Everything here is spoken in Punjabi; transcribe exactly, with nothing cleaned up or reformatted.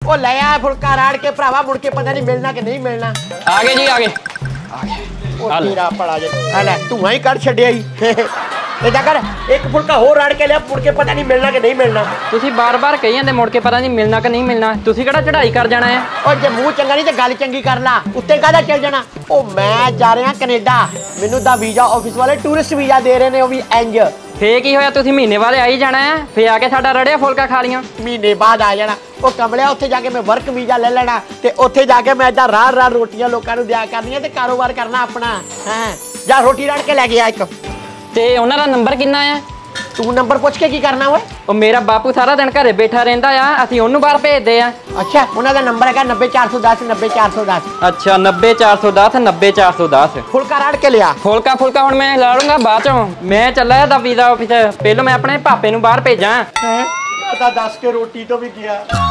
ओ ले आ फुलका राड़ के भरावा, मुड़ के पता नहीं मिलना कि नहीं मिलना। आ गए जी आ गए आ गए। ओ तेरा पड़ा जे ले धुआं ही कर छड्डिया ही। इदा कर एक फुलका होर राड़ के लिया, मुड़ के पता नहीं मिलना कि नहीं मिलना। ਤੁਸੀਂ ਬਾਰ-ਬਾਰ ਕਹੀ ਜਾਂਦੇ ਮੁੜ ਕੇ ਪਤਾ ਨਹੀਂ ਮਿਲਣਾ ਕਿ ਨਹੀਂ ਮਿਲਣਾ। ਤੁਸੀਂ ਕਿਹੜਾ ਚੜਾਈ ਕਰ ਜਾਣਾ ਹੈ? ਓ ਜੇ ਮੂੰਹ ਚੰਗਾ ਨਹੀਂ ਤੇ ਗੱਲ ਚੰਗੀ ਕਰ ਲਾ, ਉੱਤੇ ਕਾਹਦਾ ਚੱਲ ਜਾਣਾ। ਓ ਮੈਂ ਜਾ ਰਿਹਾ ਕੈਨੇਡਾ, ਮੈਨੂੰ ਦਾ ਵੀਜ਼ਾ ਆਫਿਸ ਵਾਲੇ ਟੂਰਿਸਟ ਵੀਜ਼ਾ ਦੇ ਰਹੇ ਨੇ, ਉਹ ਵੀ ਇੰਜ। ਫੇ ਕੀ ਹੋਇਆ, ਤੁਸੀਂ ਮਹੀਨੇ ਬਾਅਦ ਆ ਹੀ ਜਾਣਾ ਹੈ, ਫੇ ਆ ਕੇ ਸਾਡਾ ਰੜਿਆ ਫੁਲਕਾ ਖਾ ਲੀਆਂ। ਮਹੀਨੇ ਬਾਅਦ ਆ ਜਾਣਾ ਉਹ ਕਮਲਿਆ, ਉੱਥੇ ਜਾ ਕੇ ਮੈਂ ਵਰਕ ਵੀਜ਼ਾ ਲੈ ਲੈਣਾ ਤੇ ਉੱਥੇ ਜਾ ਕੇ ਮੈਂ ਇਦਾਂ ਰਾਹ ਰਾਹ ਰੋਟੀਆਂ ਲੋਕਾਂ ਨੂੰ ਦਿਆ ਕਰਨੀਆਂ ਤੇ ਕਾਰੋਬਾਰ ਕਰਨਾ ਆਪਣਾ। ਹਾਂ ਜਾ ਰੋਟੀ ਰੜ ਕੇ ਲੈ ਗਿਆ ਇੱਕ। ਤੇ ਉਹਨਾਂ ਦਾ ਨੰਬਰ ਕਿੰਨਾ ਹੈ? ਤੂੰ ਨੰਬਰ ਪੁੱਛ ਕੇ ਕੀ ਕਰਨਾ ਓਏ? ਉਹ ਮੇਰਾ ਬਾਪੂ ਸਾਰਾ ਦਿਨ ਘਰੇ ਬੈਠਾ ਰਹਿੰਦਾ ਆ, ਅਸੀਂ ਉਹਨੂੰ ਬਾਹਰ ਭੇਜਦੇ ਆ। ਅੱਛਾ ਉਹਨਾਂ ਦਾ ਨੰਬਰ ਹੈਗਾ ਨੱਬੇ ਚਾਰ ਸੌ ਦਸ ਨੱਬੇ ਚਾਰ ਸੌ ਦਸ। ਅੱਛਾ ਨੱਬੇ ਚਾਰ ਸੌ ਦਸ ਨੱਬੇ ਚਾਰ ਸੌ ਦਸ। ਫੁਲਕਾ ਰੜ ਕੇ ਲਿਆ। ਫੁਲਕਾ ਫੁਲਕਾ ਹੁਣ ਮੈਂ ਲਾ ਲੂੰਗਾ ਬਾਅਦ ਚੋਂ, ਮੈਂ ਚੱਲਿਆ ਦਾ ਵੀਜ਼ਾ ਆਫਿਸ, ਪਹਿਲਾਂ ਮੈਂ ਆਪਣੇ ਪਾਪੇ ਨੂੰ ਬਾਹਰ ਭੇਜਾਂ। ਹੈ ਪਤਾ ਦੱਸ ਕੇ ਰੋਟੀ ਤੋਂ ਵੀ ਗਿਆ।